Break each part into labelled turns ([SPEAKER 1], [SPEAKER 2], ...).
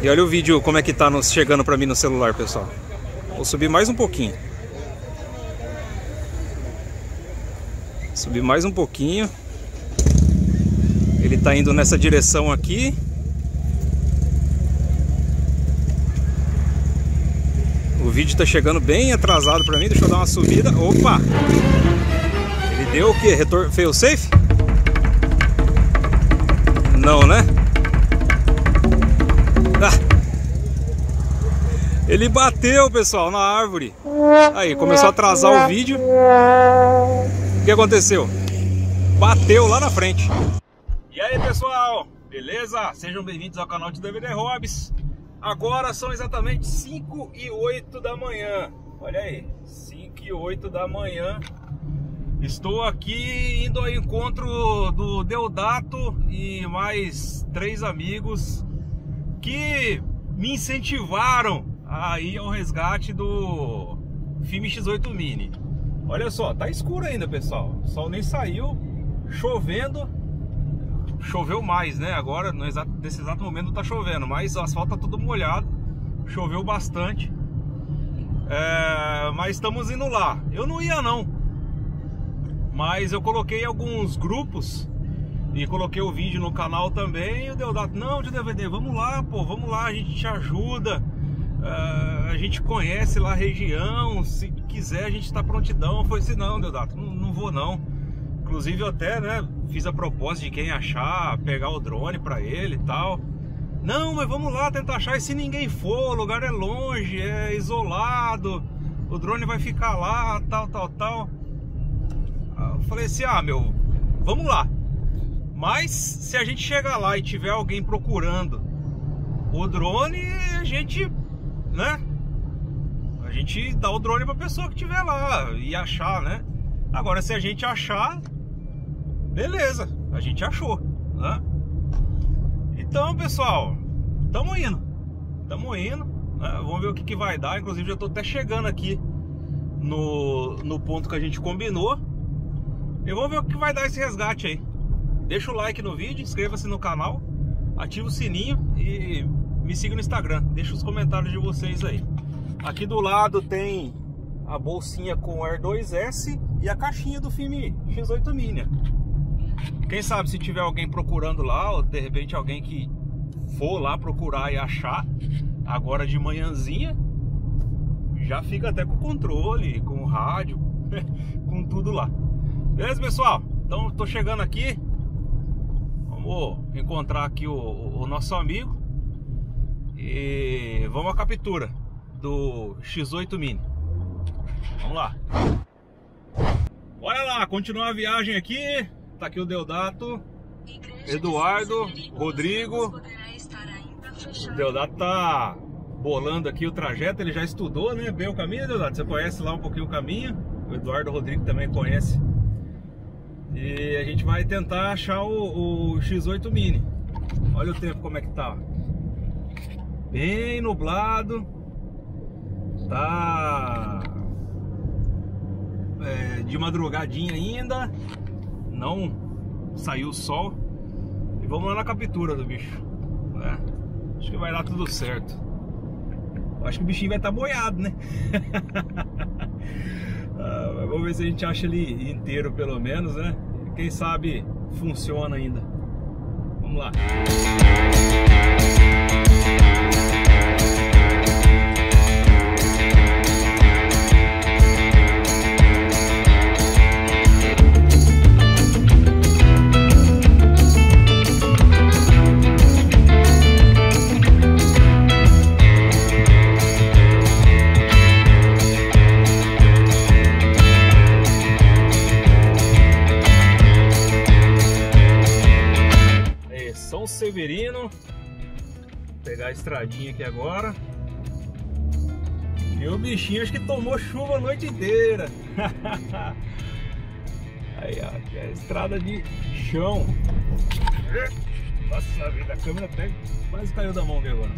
[SPEAKER 1] E olha o vídeo como é que tá chegando pra mim no celular, pessoal. Vou subir mais um pouquinho. Subir mais um pouquinho. Ele tá indo nessa direção aqui. O vídeo tá chegando bem atrasado pra mim. Deixa eu dar uma subida. Opa! Ele deu o quê? Fail safe? Não, né? Ah! Ele bateu, pessoal, na árvore. Aí, começou a atrasar o vídeo. O que aconteceu? Bateu lá na frente. E aí, pessoal? Beleza? Sejam bem-vindos ao canal de DVD Hobbies. Agora são exatamente 5h08 da manhã. Olha aí, 5h08 da manhã. Estou aqui indo ao encontro do Deodato e mais 3 amigos que me incentivaram a ir ao resgate do filme X8 Mini. Olha só, tá escuro ainda, pessoal. O sol nem saiu, chovendo. Choveu mais, né? Agora, nesse exato momento tá chovendo, mas o asfalto tá todo molhado. Choveu bastante. Mas estamos indo lá. Eu não ia não, mas eu coloquei alguns grupos e coloquei o vídeo no canal também. E o Deodato, não, de DVD, vamos lá, pô, vamos lá, a gente te ajuda. A gente conhece lá a região, se quiser a gente tá prontidão. Eu falei assim, não, Deodato, não vou não. Inclusive eu até, né, fiz a proposta de quem achar, pegar o drone pra ele e tal. Não, mas vamos lá tentar achar, e se ninguém for, o lugar é longe, é isolado, o drone vai ficar lá, tal. Eu falei assim, meu, vamos lá. Mas se a gente chegar lá e tiver alguém procurando o drone, a gente, né, a gente dá o drone pra pessoa que tiver lá e achar, né. Agora se a gente achar, beleza, a gente achou, né? Então, pessoal, estamos indo, né? Vamos ver o que vai dar. Inclusive já estou até chegando aqui no ponto que a gente combinou. E vamos ver o que vai dar esse resgate aí. Deixa o like no vídeo, inscreva-se no canal, ativa o sininho e me siga no Instagram. Deixa os comentários de vocês aí. Aqui do lado tem a bolsinha com o R2S e a caixinha do filme X8 Mini. Quem sabe se tiver alguém procurando lá, ou de repente alguém que for lá procurar e achar agora de manhãzinha, já fica até com o controle, com o rádio, com tudo lá. Beleza, pessoal? Então tô chegando aqui. Vamos encontrar aqui o nosso amigo e vamos à captura do X8 Mini. Vamos lá. Bora lá, continuar a viagem aqui. Tá aqui o Deodato, Eduardo, Rodrigo. O Deodato tá bolando aqui o trajeto, ele já estudou, né, bem o caminho, Deodato? Você conhece lá um pouquinho o caminho. O Eduardo, o Rodrigo também conhece. E a gente vai tentar achar o X8 Mini. Olha o tempo como é que tá. Bem nublado. Tá de madrugadinha ainda. Não saiu o sol. E vamos lá na captura do bicho, né? Acho que vai dar tudo certo. Acho que o bichinho vai estar boiado, né? Vamos ver se a gente acha ele inteiro pelo menos, né? Quem sabe funciona ainda. Vamos lá. São Severino. Vou pegar a estradinha aqui agora. E o bichinho acho que tomou chuva a noite inteira. Aí, ó, aqui é a estrada de chão. Nossa vida, a câmera até quase caiu da mão aqui agora.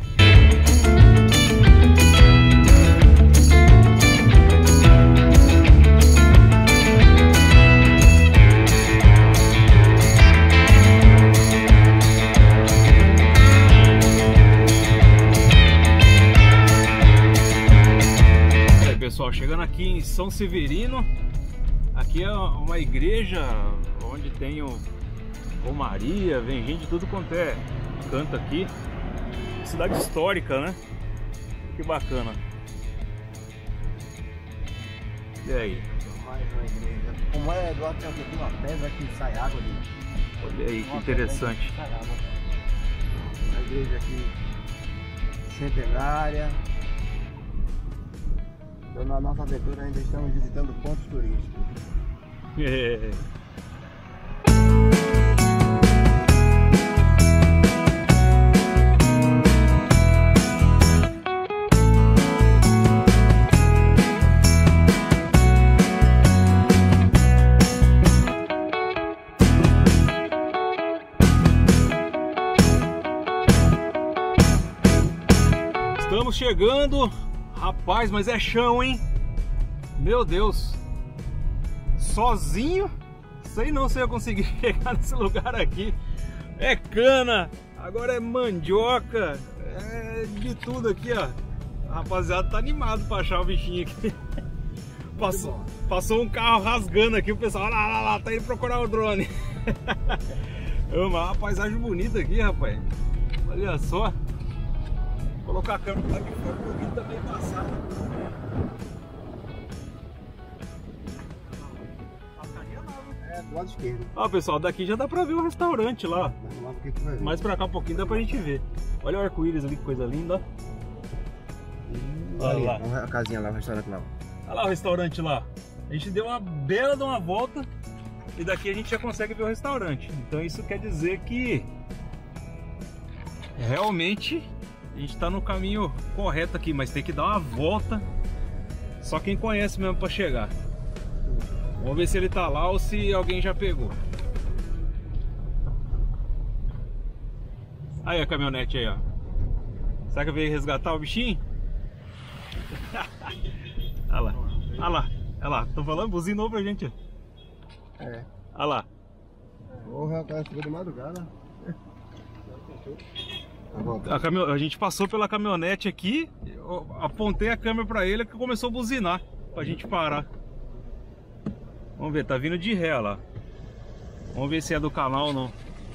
[SPEAKER 1] São Severino. Aqui é uma igreja onde tem romaria, vem gente de tudo quanto é canto aqui. Cidade histórica, né? Que bacana. E aí?
[SPEAKER 2] Mais uma igreja. Como é, Eduardo, tem aqui uma pedra que sai água ali.
[SPEAKER 1] Olha aí, que interessante.
[SPEAKER 2] Que sai água. Uma igreja aqui centenária. Então, na nossa aventura ainda estamos visitando pontos turísticos.
[SPEAKER 1] É. Estamos chegando, rapaz, mas é chão, hein? Meu Deus, sozinho, sei não se eu conseguir chegar nesse lugar aqui. É cana, agora é mandioca, é de tudo aqui, ó. A rapaziada tá animado pra achar o bichinho aqui. Passou um carro rasgando aqui, o pessoal, olha lá, tá indo procurar o drone. Uma paisagem bonita aqui, rapaz. Olha só. Vou colocar a câmera aqui fora pro vídeo também passar.
[SPEAKER 2] É, do lado esquerdo.
[SPEAKER 1] Ó, pessoal, daqui já dá pra ver o restaurante lá. Mais pra cá um pouquinho dá pra gente ver. Olha o arco-íris ali, que coisa linda. Olha lá.
[SPEAKER 2] A casinha lá, o restaurante lá.
[SPEAKER 1] Olha lá o restaurante lá. A gente deu uma bela de uma volta e daqui a gente já consegue ver o restaurante. Então isso quer dizer que realmente a gente tá no caminho correto aqui, mas tem que dar uma volta. Só quem conhece mesmo pra chegar. Vamos ver se ele tá lá ou se alguém já pegou. Aí a caminhonete aí, ó. Será que veio resgatar o bichinho? Olha lá, olha lá, olha lá. Tô falando, buzinou pra gente.
[SPEAKER 2] É.
[SPEAKER 1] Olha lá.
[SPEAKER 2] Porra, o cara chegou de madrugada.
[SPEAKER 1] A gente passou pela caminhonete aqui, eu apontei a câmera pra ele que começou a buzinar pra gente parar. Vamos ver, tá vindo de ré lá. Vamos ver se é do canal ou não.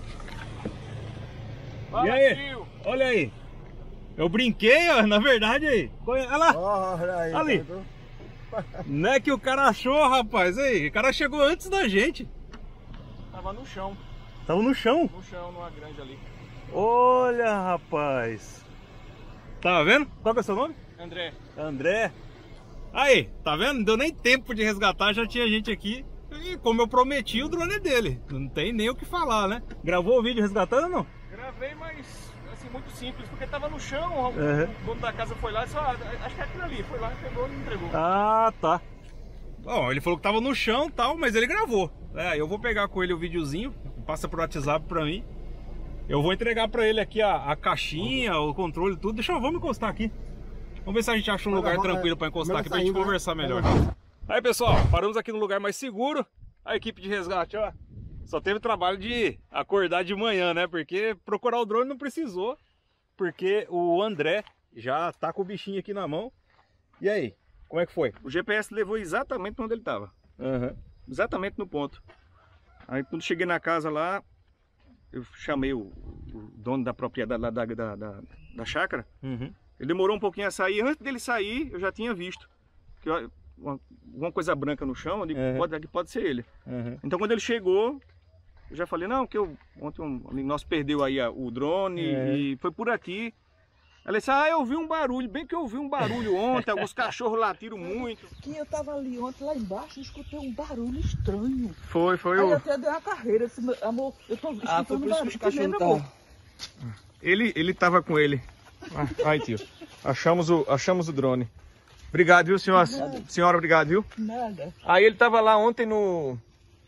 [SPEAKER 1] E aí? Olha aí. Eu brinquei, ó, na verdade aí. Olha lá.
[SPEAKER 2] Olha aí.
[SPEAKER 1] Ali. Não é que o cara achou, rapaz. Aí, o cara chegou antes da gente.
[SPEAKER 3] Tava no chão.
[SPEAKER 1] Tava no chão?
[SPEAKER 3] No chão, numa grande ali.
[SPEAKER 1] Olha, rapaz. Tá vendo? Qual que é o seu nome?
[SPEAKER 3] André.
[SPEAKER 1] André. Aí, tá vendo? Não deu nem tempo de resgatar, já tinha gente aqui. E como eu prometi, o drone é dele. Não tem nem o que falar, né? Gravou o vídeo resgatando ou não?
[SPEAKER 3] Gravei, mas assim, muito simples, porque tava no chão, o dono da casa foi lá e só, acho que é aquilo ali, foi lá, pegou e me entregou.
[SPEAKER 1] Ah, tá. Bom, ele falou que tava no chão e tal, mas ele gravou. Eu vou pegar com ele o videozinho, passa pro WhatsApp pra mim. Eu vou entregar pra ele aqui a caixinha, o controle, tudo. Vamos encostar aqui. Vamos ver se a gente acha um lugar tranquilo pra encostar aqui pra gente conversar melhor. Aí, pessoal, paramos aqui no lugar mais seguro. A equipe de resgate, ó. Só teve trabalho de acordar de manhã, né? Porque procurar o drone não precisou. Porque o André já tá com o bichinho aqui na mão. E aí, como é que foi?
[SPEAKER 3] O GPS levou exatamente onde ele tava. Exatamente no ponto. Aí quando cheguei na casa lá, eu chamei o dono da propriedade lá da chácara. Ele demorou um pouquinho a sair. Antes dele sair, eu já tinha visto que uma coisa branca no chão, eu digo, pode ser ele. Então quando ele chegou, eu já falei, não, que ontem um amigo nosso perdeu aí o drone e foi por aqui. Ela disse, eu ouvi um barulho, bem que eu ouvi um barulho ontem, alguns cachorros latiram muito.
[SPEAKER 4] Que eu tava ali ontem, lá embaixo, e escutei um barulho estranho.
[SPEAKER 3] Foi
[SPEAKER 4] Aí eu até dei uma carreira, disse, amor, eu tô escutando um barulho também, meu amor.
[SPEAKER 3] Ele tava com ele. Aí, tio, achamos o drone. Obrigado, viu, senhora, obrigado, viu?
[SPEAKER 4] Nada.
[SPEAKER 3] Aí ele tava lá ontem no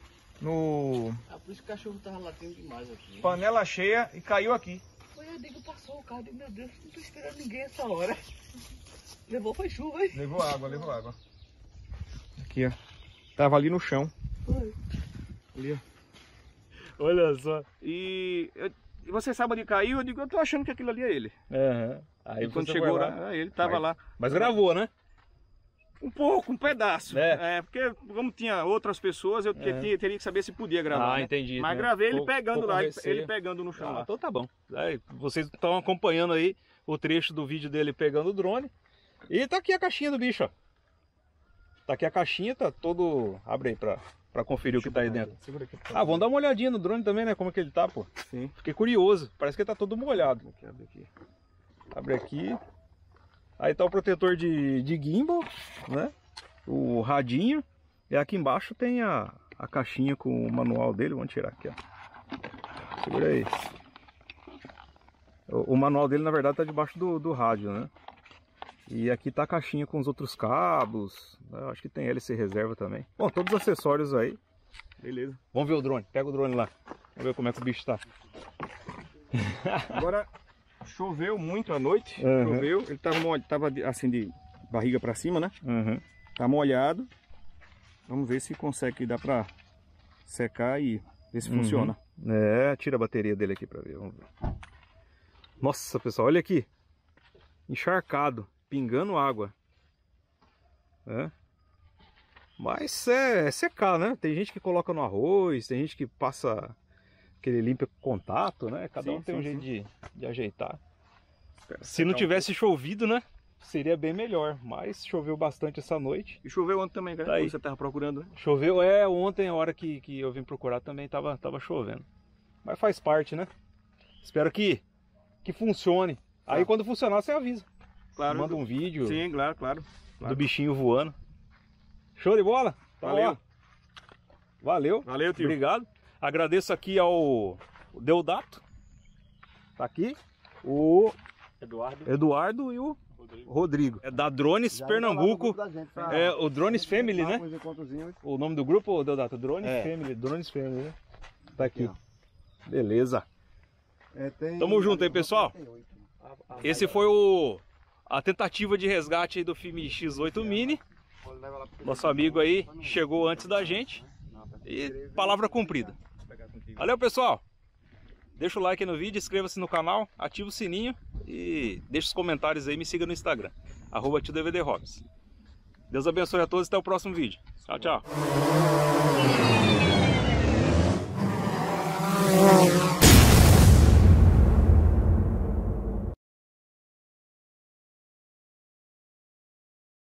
[SPEAKER 4] Por isso que o cachorro tava latindo demais aqui.
[SPEAKER 3] panela cheia e caiu aqui.
[SPEAKER 4] Eu digo, passou o carro, meu Deus, não tô esperando ninguém essa hora. Levou foi chuva, hein?
[SPEAKER 3] Levou água. Aqui, ó. Tava ali no chão.
[SPEAKER 4] Foi.
[SPEAKER 3] Ali, ó.
[SPEAKER 1] Olha só.
[SPEAKER 3] E você sabe onde caiu? Eu digo, eu tô achando que aquilo ali é ele.
[SPEAKER 1] Aí
[SPEAKER 3] quando chegou lá, ele tava lá.
[SPEAKER 1] Mas gravou, né?
[SPEAKER 3] Um pouco, um pedaço. Porque como tinha outras pessoas, eu teria que saber se podia gravar. Né?
[SPEAKER 1] Entendi.
[SPEAKER 3] Mas gravei ele pegando lá, ele pegando no chão lá.
[SPEAKER 1] Então tá bom. Vocês estão acompanhando aí o trecho do vídeo dele pegando o drone. E tá aqui a caixinha do bicho, ó. Tá aqui a caixinha, tá todo... Abre aí pra conferir o que tá aí dentro. Vamos dar uma olhadinha no drone também, né? Como que ele tá, pô.
[SPEAKER 3] Sim.
[SPEAKER 1] Fiquei curioso. Parece que ele tá todo molhado. Abre aqui. Aí tá o protetor de gimbal, né? O radinho. E aqui embaixo tem a caixinha com o manual dele. Vamos tirar aqui, ó. Segura aí. O manual dele, na verdade, tá debaixo do rádio, né? E aqui tá a caixinha com os outros cabos. Eu acho que tem hélice reserva também. Bom, todos os acessórios aí. Beleza. Vamos ver o drone. Pega o drone lá. Vamos ver como é que o bicho tá.
[SPEAKER 3] Agora, choveu muito à noite. Choveu. Ele tava assim de barriga pra cima, né? Tá molhado. Vamos ver se consegue, dá pra secar e ver se funciona. Tira a bateria dele aqui pra ver. Vamos ver. Nossa, pessoal, olha aqui. Encharcado. Pingando água. Mas é secar, né? Tem gente que coloca no arroz, tem gente que passa aquele limpa com contato, né? Cada um tem um jeito de ajeitar. Se não tivesse chovido, né? Seria bem melhor. Mas choveu bastante essa noite. E choveu ontem também, cara. Tá aí. Você tava procurando, né? Choveu, ontem, a hora que eu vim procurar também tava chovendo. Mas faz parte, né? Espero que funcione. Aí quando funcionar, você avisa. Claro. Manda um vídeo. Sim, claro. Do bichinho voando. Show de bola? Valeu. Valeu, tio. Obrigado. Agradeço aqui ao Deodato. Tá aqui. O Eduardo e o Rodrigo. É da Drones Pernambuco. É o Drones Family, né? O nome do grupo, Deodato? Drones Family. Drones Family, né? Tá aqui. Beleza. Tamo junto aí, pessoal. Esse foi a tentativa de resgate aí do filme X8 Mini. Nosso amigo aí chegou antes da gente. E palavra cumprida. Valeu, pessoal. Deixa o like aí no vídeo, inscreva-se no canal, ativa o sininho e deixa os comentários aí, me siga no Instagram, @tiodvdhobbies. Deus abençoe a todos e até o próximo vídeo. Tchau, tchau.